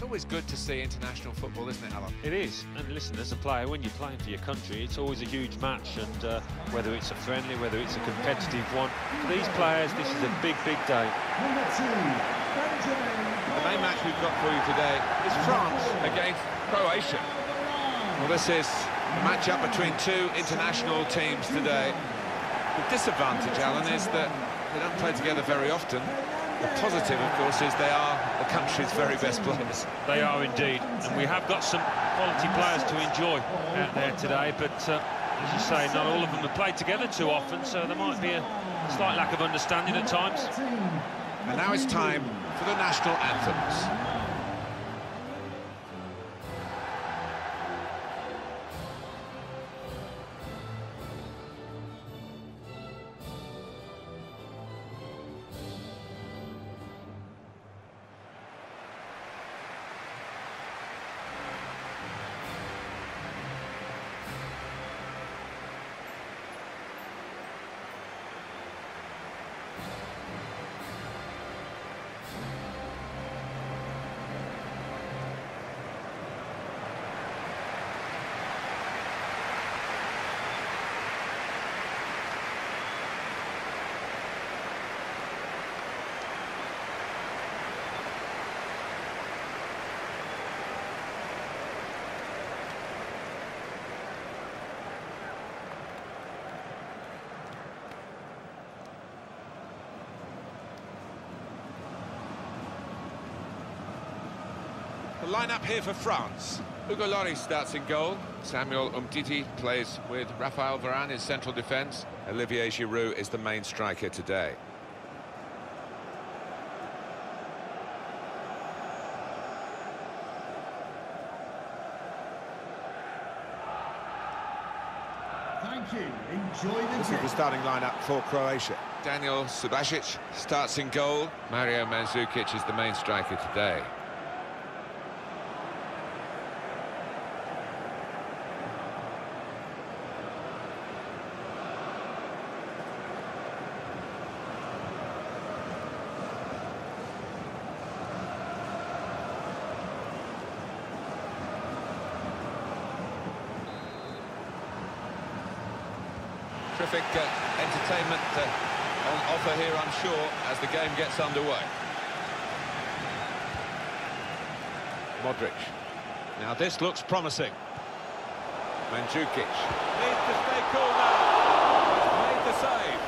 always good to see international football, isn't it, Alan? It is, and listen, as a player, when you're playing for your country, it's always a huge match, and whether it's a friendly, whether it's a competitive one, for these players, this is a big, big day. The main match we've got for you today is France against Croatia. Well, this is a match-up between two international teams today. The disadvantage, Alan, is that they don't play together very often. The positive, of course, is they are the country's very best players. They are indeed, and we have got some quality players to enjoy out there today, but as you say, not all of them have played together too often, so there might be a slight lack of understanding at times. And now it's time for the national anthems. The line-up here for France. Hugo Lloris starts in goal. Samuel Umtiti plays with Raphael Varane in central defence. Olivier Giroud is the main striker today. Thank you. Enjoy the This is the starting lineup for Croatia. Daniel Subasic starts in goal. Mario Mandzukic is the main striker today. Terrific entertainment on offer here, I'm sure, as the game gets underway. Modric. Now this looks promising. Mandzukic. Needs to stay cool now. Made the save.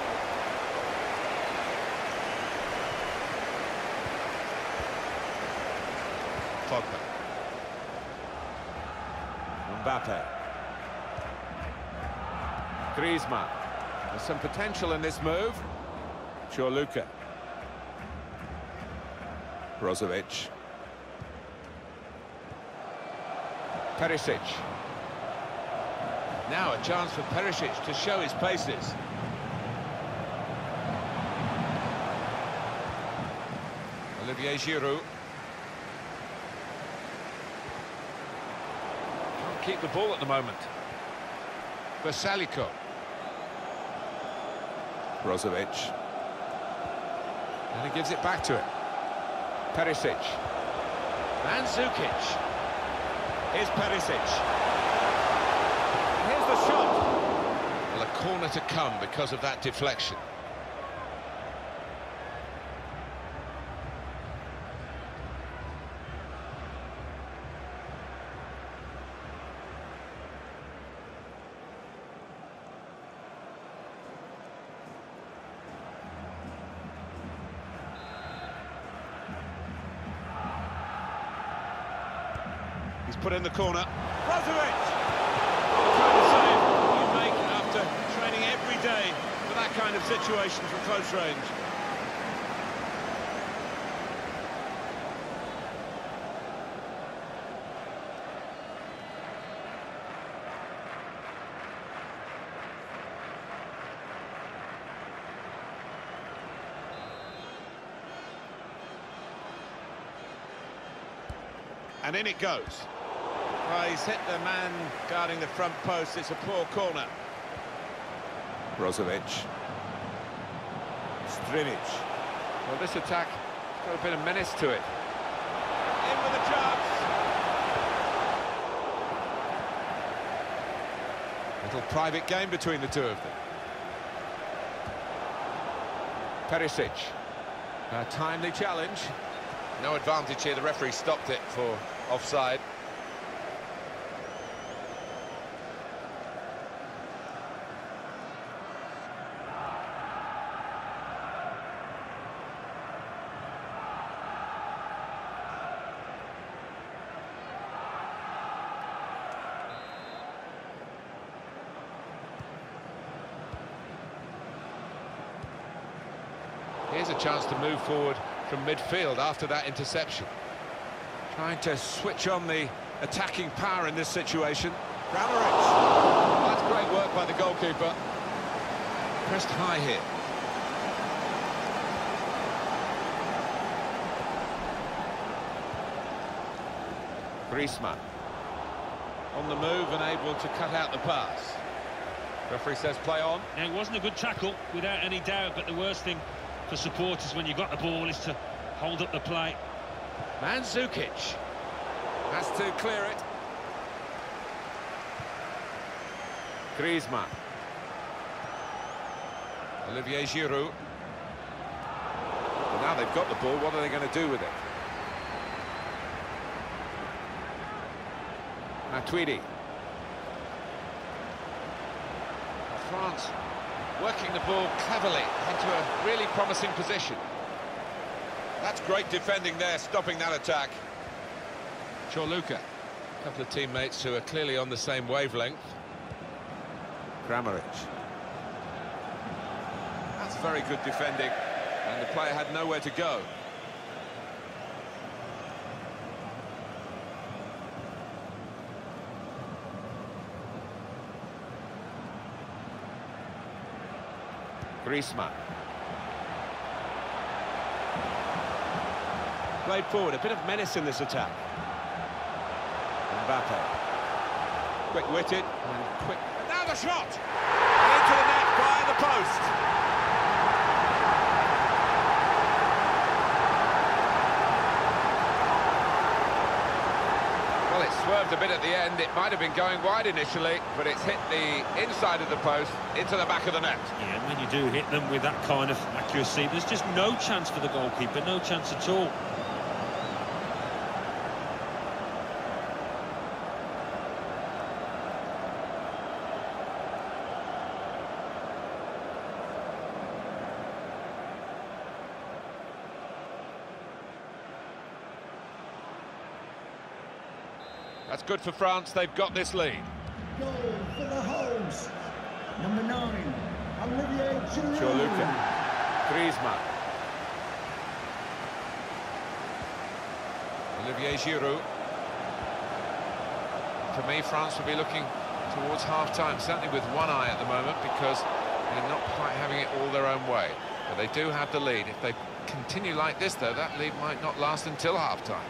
Pogba. Mbappe. Griezmann. There's some potential in this move. Luka. Brozovic. Perisic. Now a chance for Perisic to show his paces. Olivier Giroud. Can't keep the ball at the moment. Versalico. Brozovic. And he gives it back to him. Perisic. Mandzukic. Here's Perisic. Here's the shot. Well, a corner to come because of that deflection. He's put in the corner. Brozovic! What kind of save you make after training every day for that kind of situation from close range. And in it goes. Well, he's hit the man guarding the front post. It's a poor corner. Brozovic. Strinic. Well, this attack got a bit of menace to it. in with a chance. Little private game between the two of them. Perisic. A timely challenge. No advantage here, the referee stopped it for offside. Here's a chance to move forward from midfield after that interception. Trying to switch on the attacking power in this situation. Grammaric. That's great work by the goalkeeper. Pressed high here. Griezmann. On the move and able to cut out the pass. Referee says play on. Now, it wasn't a good tackle, without any doubt, but the worst thing for supporters when you've got the ball is to hold up the play. Mandzukic has to clear it. Griezmann. Olivier Giroud. Well, now they've got the ball, what are they going to do with it? Matuidi. France working the ball cleverly into a really promising position. That's great defending there, stopping that attack. Chorluka. A couple of teammates who are clearly on the same wavelength. Grammaric. That's very good defending, and the player had nowhere to go. Griezmann. Played forward, a bit of menace in this attack. Mbappe. Quick-witted and quick. Now the shot! Into the net by the post. Well, it swerved a bit at the end. It might have been going wide initially, but it's hit the inside of the post into the back of the net. Yeah, and when you do hit them with that kind of accuracy, there's just no chance for the goalkeeper, no chance at all. That's good for France, they've got this lead. Goal for the host. Number 9, Olivier Giroud. Chorluka. Griezmann. Olivier Giroud. For me, France will be looking towards half-time, certainly with one eye at the moment, because they're not quite having it all their own way. But they do have the lead. If they continue like this, though, that lead might not last until half-time.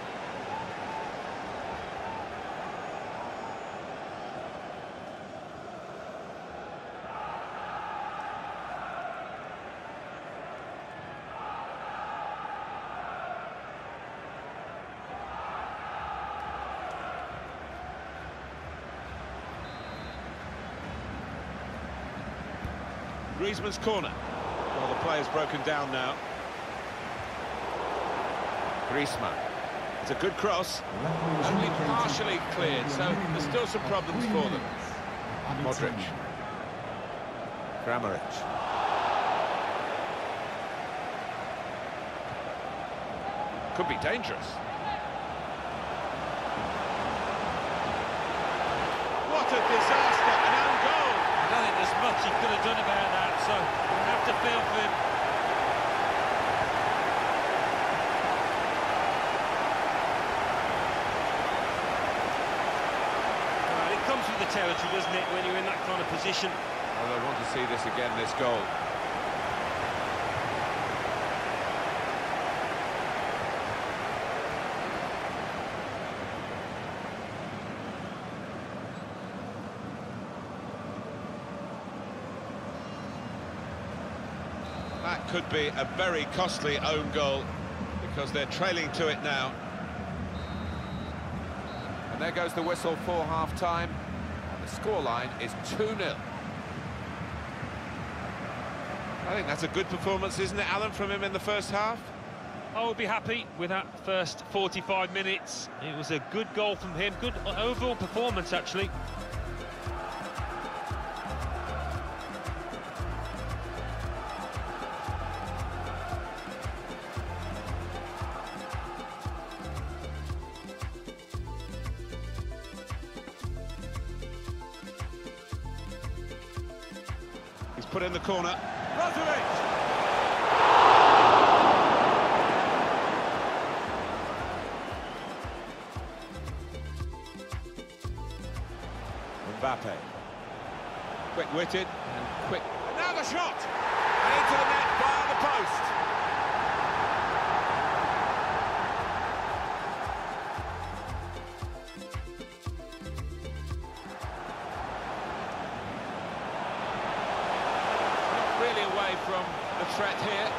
Griezmann's corner. Well, the player's broken down now. Griezmann. It's a good cross. Only partially cleared, so there's still some problems for them. Modric. Grammaric. Could be dangerous. What a disaster! An own goal! I don't think there's much he could have done about that, so we'll have to feel for him. Well, it comes with the territory, doesn't it, when you're in that kind of position? Well, I want to see this again, this goal. That could be a very costly own goal, because they're trailing to it now. And there goes the whistle for half-time. And the scoreline is 2-0. I think that's a good performance, isn't it, Alan, from him in the first half? I would be happy with that first 45 minutes. It was a good goal from him, good overall performance, actually. He's put in the corner. Brozovic! Mbappe. Quick-witted and quick. And now the shot! And into the net via the post. Not really away from the threat here.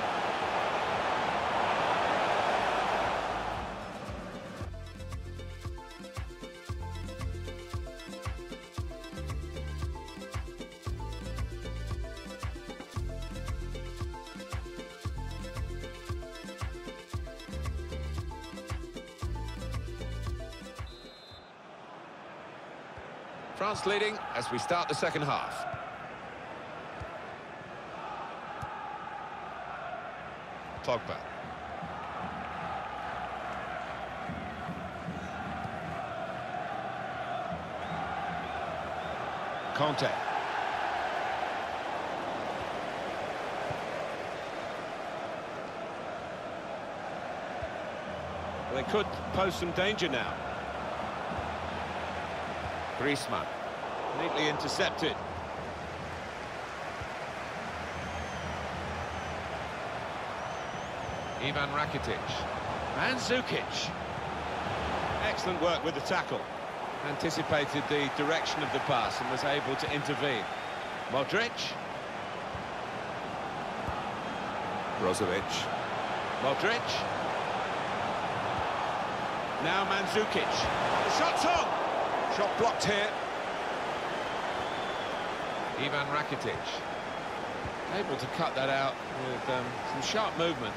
France leading as we start the second half. Pogba. Conte. Well, they could pose some danger now. Griezmann, neatly intercepted. Ivan Rakitic. Mandzukic. Excellent work with the tackle. Anticipated the direction of the pass and was able to intervene. Modric. Brozovic. Modric. Now Mandzukic. The shot's on! Shot blocked here. Ivan Rakitic. Able to cut that out with some sharp movement.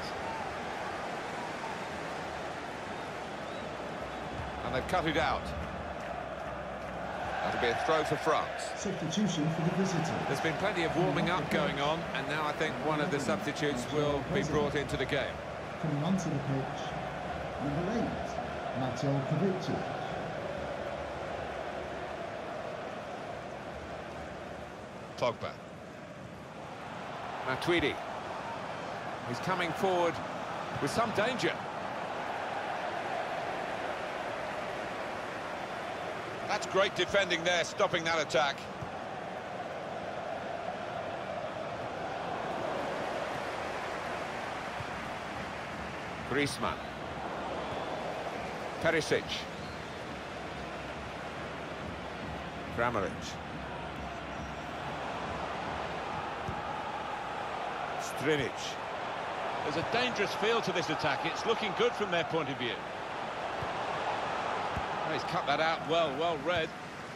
And they've cut it out. That'll be a throw for France. Substitution for the visitor. There's been plenty of warming up going on, and now I think one of the substitutes will be brought into the game. Coming onto the pitch, number 8, Mateo Kovacic. Pogba. Matuidi. He's coming forward with some danger. That's great defending there, stopping that attack. Griezmann. Perisic. Kramaric. Strinic. There's a dangerous feel to this attack. It's looking good from their point of view. Oh, he's cut that out well read.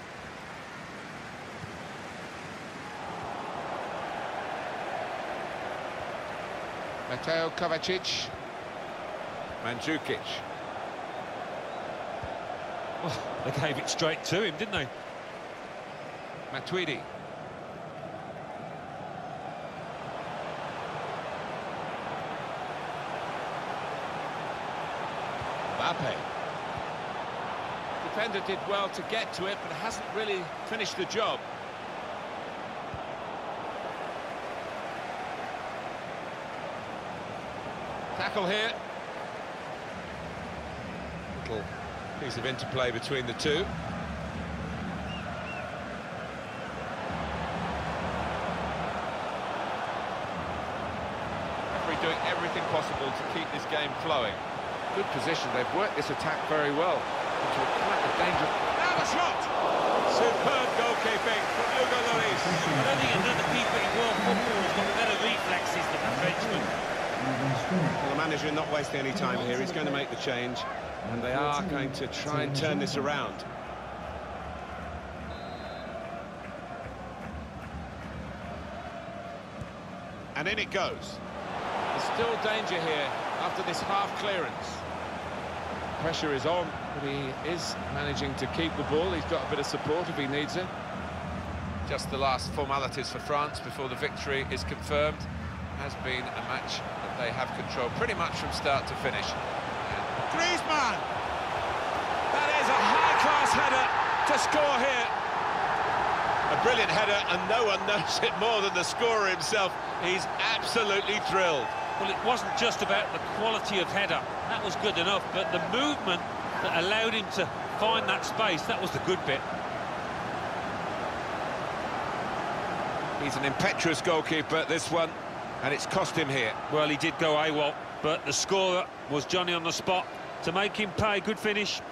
Mateo Kovacic. Mandzukic. Oh, they gave it straight to him, didn't they? Matuidi. Mbappe. Defender did well to get to it, but hasn't really finished the job. Tackle here. Little piece of interplay between the two. Referee doing everything possible to keep this game flowing. Good position, they've worked this attack very well. Into quite a dangerous... Now the shot! Superb goalkeeping from Hugo Lloris. I don't think another keeper in world football has got better reflexes than that Frenchman. Well, the manager not wasting any time here. He's going to make the change, and they are going to try and turn this around. And in it goes. There's still danger here after this half clearance. Pressure is on, but he is managing to keep the ball. He's got a bit of support if he needs it. Just the last formalities for France before the victory is confirmed. Has been a match that they have controlled pretty much from start to finish. And Griezmann! That is a high-class header to score here. A brilliant header, and no one knows it more than the scorer himself. He's absolutely thrilled. Well, it wasn't just about the quality of header. That was good enough, but the movement that allowed him to find that space, that was the good bit. He's an impetuous goalkeeper, this one, and it's cost him here. Well, he did go AWOL, but the scorer was Johnny on the spot to make him pay. Good finish.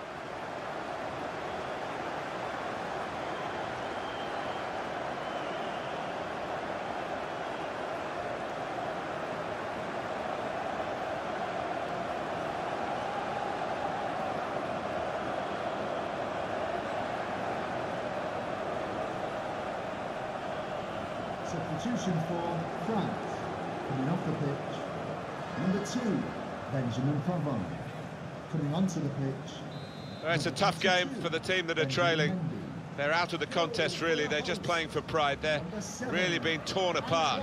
Substitution for France. Coming off the pitch, number 2, Benjamin Pavard. Coming onto the pitch. Well, it's a tough game for the team that are trailing. They're out of the contest, really. They're just playing for pride. They're really being torn apart.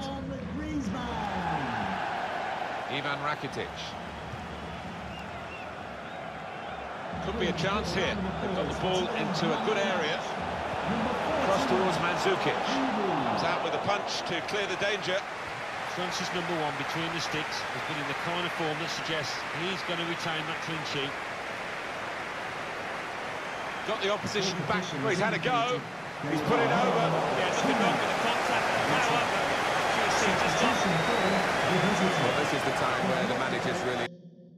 Ivan Rakitic. Could be a chance here. They've got the ball into a good area. Cross towards Mandzukic. Comes out with a punch to clear the danger. France's number 1 between the sticks has been in the kind of form that suggests he's going to retain that clean sheet. Got the opposition back. Well, he's had a go. He's put it over. Yeah, nothing wrong with the contact. However, well, this is the time where the managers really...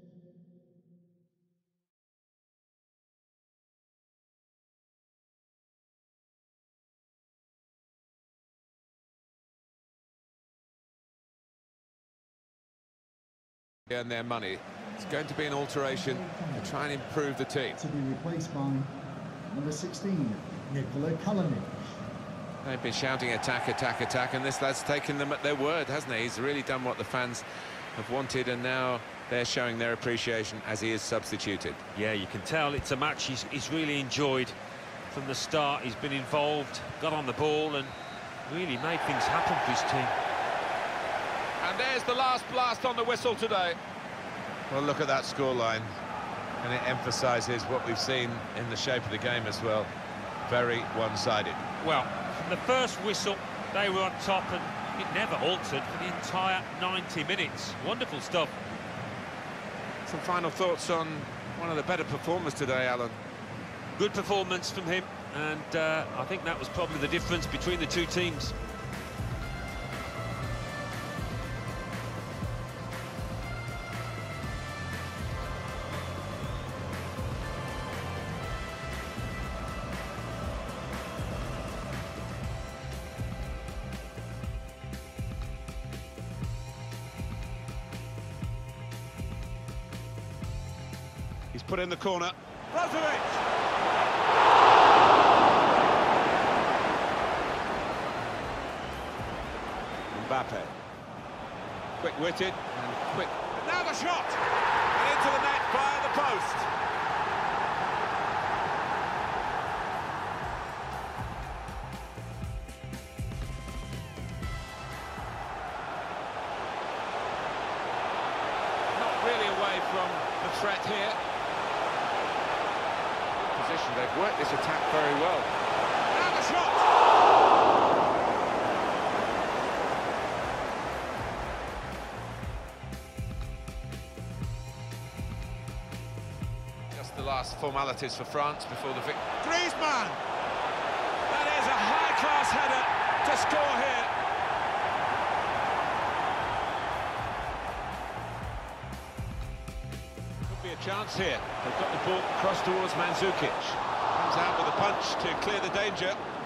earn their money. It's going to be an alteration to try and improve the team. To be replaced by number 16, Nikola Kalinic. They've been shouting attack, attack, attack, and this lad's taken them at their word, hasn't he? He's really done what the fans have wanted, and now they're showing their appreciation as he is substituted. Yeah, you can tell it's a match he's really enjoyed from the start. He's been involved, got on the ball, and really made things happen for his team. And there's the last blast on the whistle today. Well, look at that scoreline, and it emphasises what we've seen in the shape of the game as well. Very one-sided. Well, from the first whistle, they were on top, and it never altered for the entire 90 minutes. Wonderful stuff. Some final thoughts on one of the better performers today, Alan. Good performance from him, and I think that was probably the difference between the two teams. He's put in the corner. Brozovic! Mbappe. Quick-witted and quick. But now the shot! And into the net via the post. Not really away from the threat here. Position. They've worked this attack very well. Now the shot! Just the last formalities for France before the victory. Griezmann! That is a high-class header to score here. Could be a chance here. They've got the ball crossed towards Mandzukic. Comes out with a punch to clear the danger.